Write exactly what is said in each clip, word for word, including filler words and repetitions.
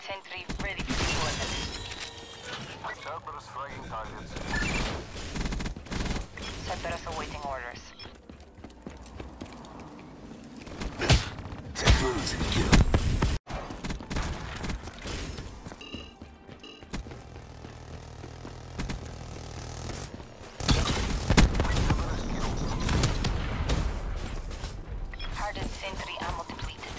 sentry ready for deployment. Cerberus flagging targets. Cerberus awaiting orders. Close and kill. Hardened sentry ammo depleted.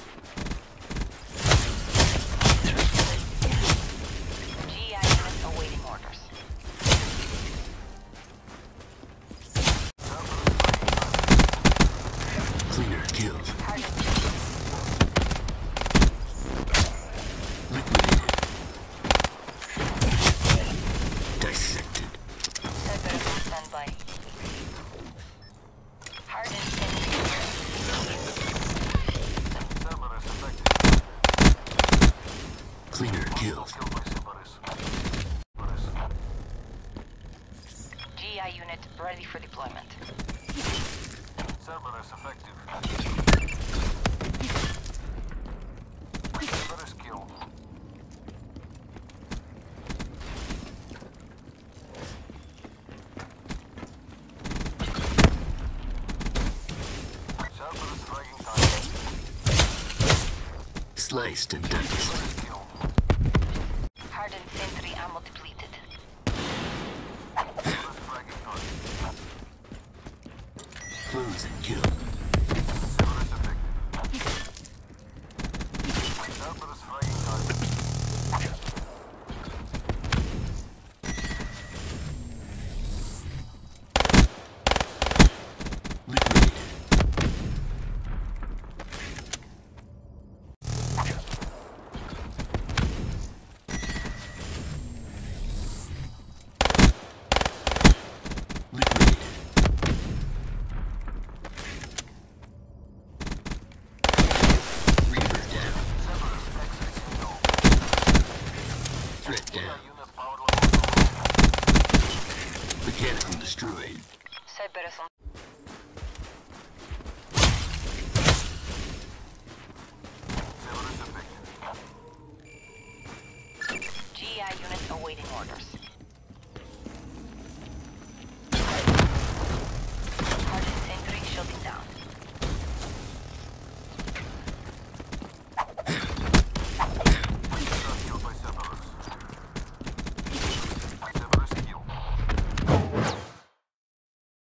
G I units awaiting orders. Cleaner killed. Hardened Liquidated. Dissected. Cerberus on standby. Hardened sentry here. Cerberus affected. Cleaner killed. Killed by Cerberus. Cerberus. G I unit ready for deployment. Cerberus effective. Cerberus killed. Cerberus flagging targets. Sliced and diced. Cerberus killed. Hardened sentry ammo depleted. Cerberus flagging targets. Close and kill. Cerberus effective. Cerberus flagging targets. Liquidated. Liquidated. Reaper down. Cerberus exit window. Threat down. Unit power level. Mechanical destroyed. Cerberus on Cerberus effective. G I unit awaiting orders.